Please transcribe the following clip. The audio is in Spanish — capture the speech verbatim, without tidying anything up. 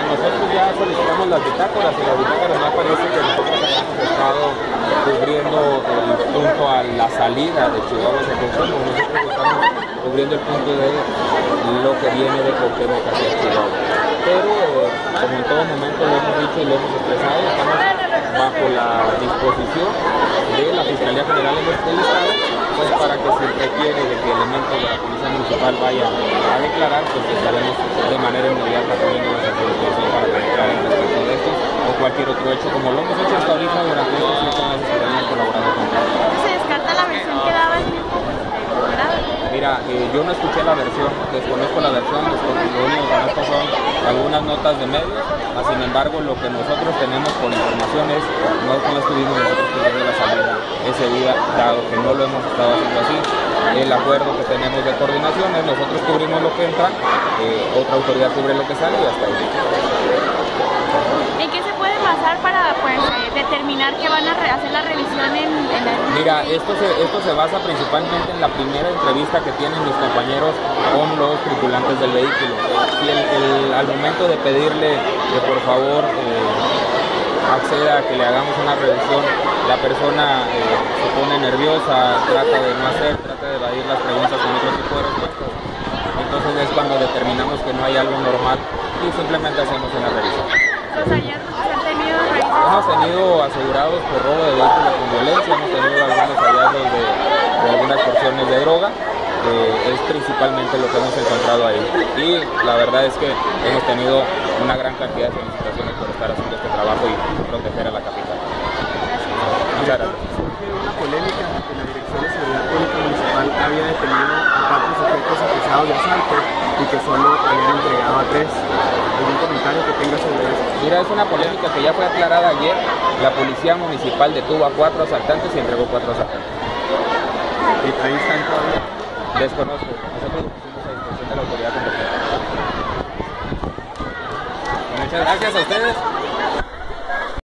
nosotros ya solicitamos las bitácoras y las bitácoras no aparece que nosotros hayamos estado cubriendo el punto a la salida de Chihuahua hacia Cuauhtémoc. Nosotros estamos cubriendo el punto de lo que viene de Cuauhtémoc hacia Chihuahua. Pero, eh, como en todo momento lo hemos dicho y lo hemos expresado, estamos bajo la disposición de la Fiscalía General del Estado, pues para que si requiere de que elementos de la Policía Municipal vayan a declarar, pues estaremos de manera inmediata poniendo nuestra disposición para que declaren respecto de esto o cualquier otro hecho, como lo hemos hecho hasta ahorita durante estos siete meses que hemos colaborado con nosotros. ¿Se descarta la versión que daba el mismo grado? Mira, eh, yo no escuché la versión, desconozco la versión, desconozco, lo único que conozco son algunas notas de medios, ah, sin embargo lo que nosotros tenemos por información es, no, no estuvimos nosotros cubriendo la salida ese día, dado que no lo hemos estado haciendo así. El acuerdo que tenemos de coordinación es nosotros cubrimos lo que entra, eh, otra autoridad cubre lo que sale y hasta ahí. ¿En qué se puede basar para pues, eh, determinar que van a hacer la revisión en, en la... Mira, esto se, esto se basa principalmente en la primera entrevista que tienen mis compañeros con los tripulantes del vehículo. Y el, el, al momento de pedirle que por favor eh, acceda a que le hagamos una revisión, la persona eh, se pone nerviosa, trata de no hacer, trata de evadir las preguntas con otro tipo de respuestas. Entonces es cuando determinamos que no hay algo normal y simplemente hacemos una revisión. ¿Los hallazgos que han tenido raíces? Hemos tenido asegurados por robo de vehículos con violencia, hemos tenido algunos hallazgos de, de algunas porciones de droga, eh, es principalmente lo que hemos encontrado ahí. Y la verdad es que hemos tenido una gran cantidad de felicitaciones por estar haciendo este trabajo y proteger a la capital. Muchas gracias. Surge una polémica que la Dirección de Seguridad Pública Municipal había detenido a cuatro sujetos acusados de asalto y que solo habían entregado a tres. ¿Algún comentario que tenga sobre eso? Mira, es una polémica que ya fue aclarada ayer. La Policía Municipal detuvo a cuatro asaltantes y entregó cuatro asaltantes. ¿Y ahí están todavía? Desconozco. Nosotros lo pusimos a disposición de la autoridad competente. Muchas gracias a ustedes.